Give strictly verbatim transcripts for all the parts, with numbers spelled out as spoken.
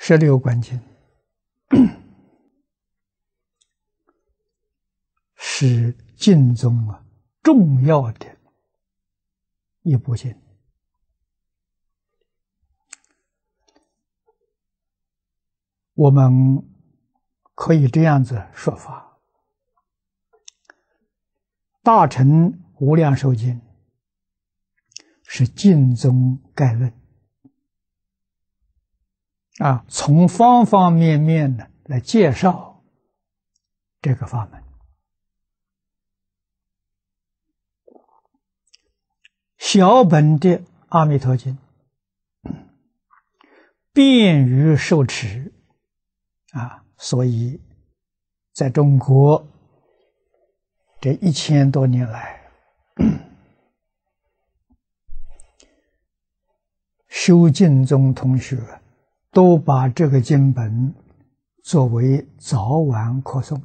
十六观经是经中啊重要的一部经。我们可以这样子说法：大乘无量寿经是经中概论啊，从方方面面呢来介绍这个法门。小本的阿弥陀经便于受持啊，所以在中国这一千多年来，修经宗同学都把这个经本作为早晚课诵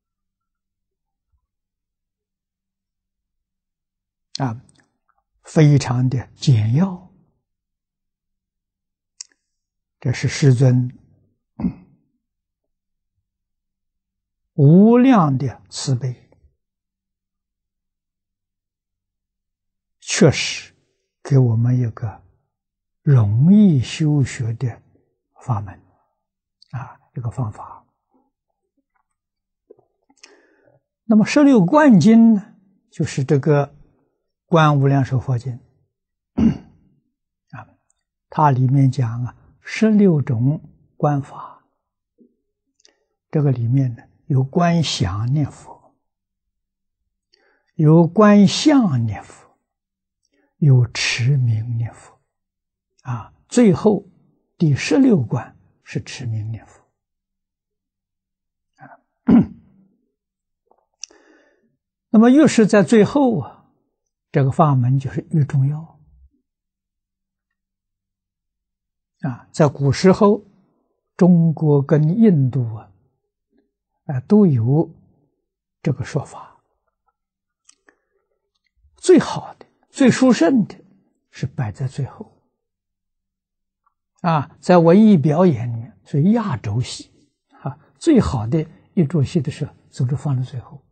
啊，非常的简要。这是世尊无量的慈悲，确实给我们一个容易修学的法门啊，一个方法。那么十六观经呢，就是这个观无量寿佛经啊，它里面讲啊十六种观法，这个里面呢有观想念佛，有观相念佛，有持名念佛啊，最后第十六观是持名念佛啊。那么越是在最后啊，这个法门就是越重要啊。在古时候，中国跟印度啊，啊都有这个说法。最好的、最殊胜的是摆在最后啊，在文艺表演里面，所以压轴戏啊，最好的一出戏的时候，总是放在最后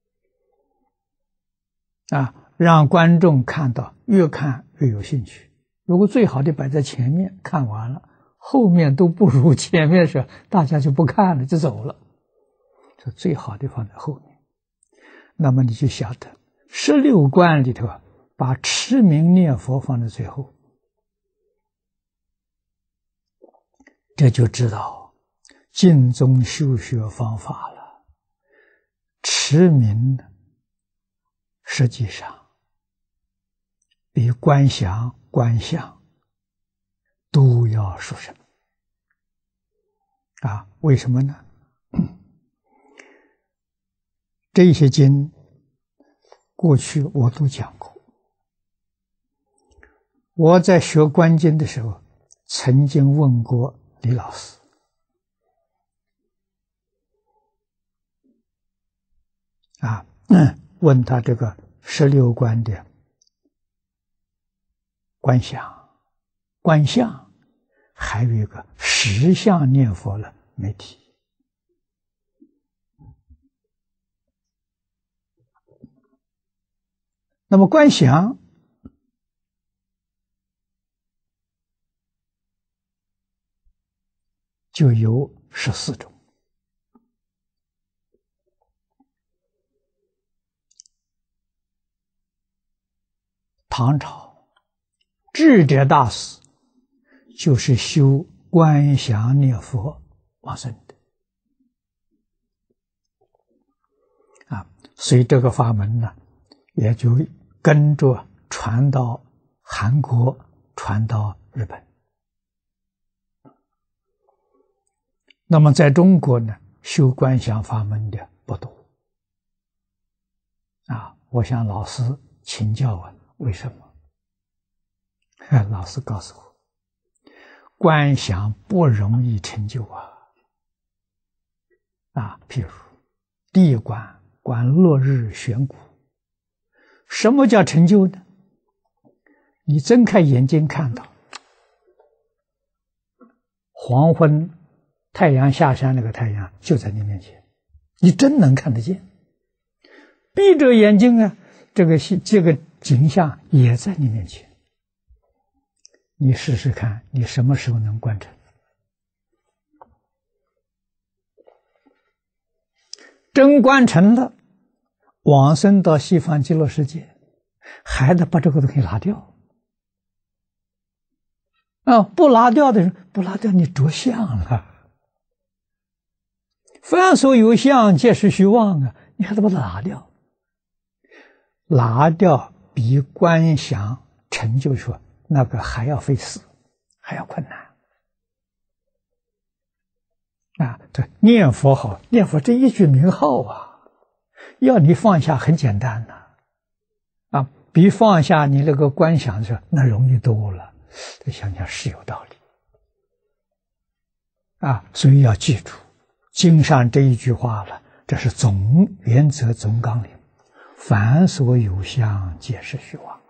啊，让观众看到越看越有兴趣。如果最好的摆在前面，看完了，后面都不如前面时，大家就不看了，就走了。这最好的放在后面。那么你就晓得，十六观里头把持名念佛放在最后，这就知道经宗修学方法了。持名呢，实际上比观想、观相都要殊胜啊！为什么呢？这些经过去我都讲过。我在学观经的时候，曾经问过李老师啊，问他这个十六观的观想、观相，还有一个实相念佛了没提。那么观想就有十四种。唐朝智者大师就是修观想念佛往生的啊，所以这个法门呢，也就跟着传到韩国，传到日本。那么在中国呢，修观想法门的不多啊。我向老师请教啊，为什么？老师告诉我，观想不容易成就啊。啊，譬如第一观观落日悬谷，什么叫成就呢？你睁开眼睛看到黄昏太阳下山，那个太阳就在你面前，你真能看得见。闭着眼睛啊，这个这个景象也在你面前。你试试看，你什么时候能观成？真观成了，往生到西方极乐世界，还得把这个东西拿掉。啊，不拿掉的人，不拿掉你着相了。凡所有相，皆是虚妄啊！你还得把它拿掉。拿掉比观想成就说那个还要费事，还要困难。啊，对，念佛好，念佛这一句名号啊，要你放下很简单呐、啊，啊，比放下你那个观想着那容易多了。这想想是有道理。啊，所以要记住经上这一句话了，这是总原则、总纲领。凡所有相，皆是虚妄。